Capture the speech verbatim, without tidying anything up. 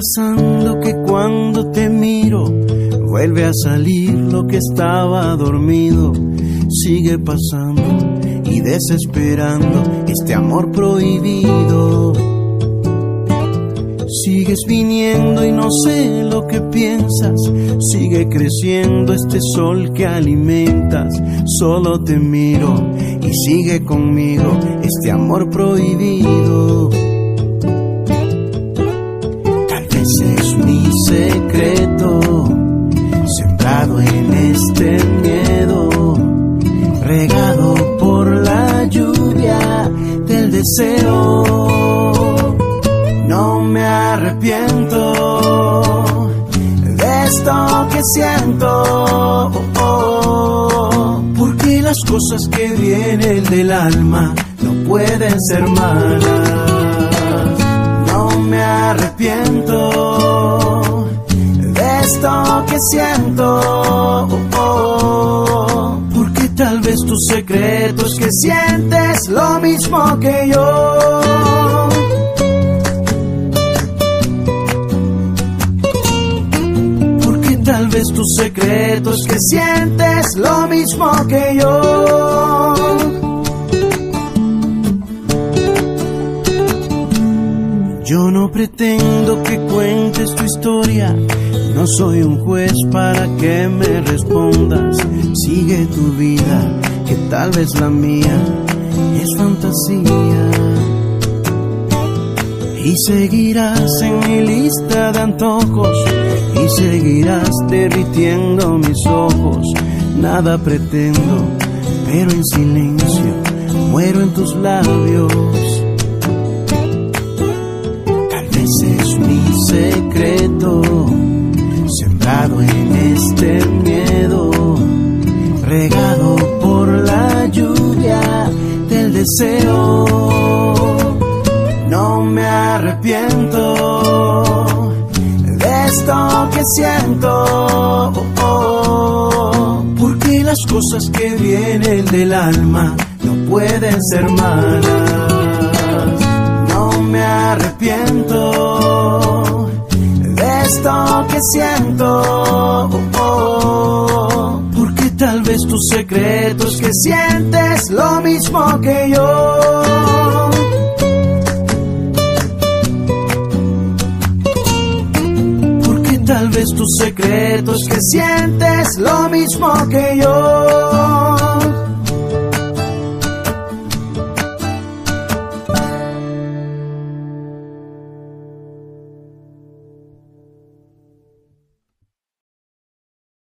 pasando que cuando te miro vuelve a salir lo que estaba dormido. Sigue pasando y desesperando este amor prohibido. Sigues viniendo y no sé lo que piensas. Sigue creciendo este sol que alimentas. Solo te miro y sigue conmigo este amor prohibido. Tal vez es mi secreto, sembrado en este miedo, regado por la lluvia del deseo. No me arrepiento de esto que siento, porque las cosas que vienen del alma no pueden ser malas. No me arrepiento de esto que siento, porque tal vez tu secreto es que sientes lo mismo que yo. Tal vez tu secreto es que sientes lo mismo que yo. Yo no pretendo que cuentes tu historia, no soy un juez para que me respondas. Sigue tu vida, que tal vez la mía es fantasía. Y seguirás en mi lista de antojos, y seguirás derritiendo mis ojos. Nada pretendo, pero en silencio muero en tus labios. Tal vez es mi secreto, sembrado en este miedo, regado por la lluvia del deseo. No me arrepiento de esto que siento, porque las cosas que vienen del alma no pueden ser malas. No me arrepiento de esto que siento, porque tal vez tu secreto es que sientes lo mismo que yo. Tal vez tu secreto es que sientes lo mismo que yo.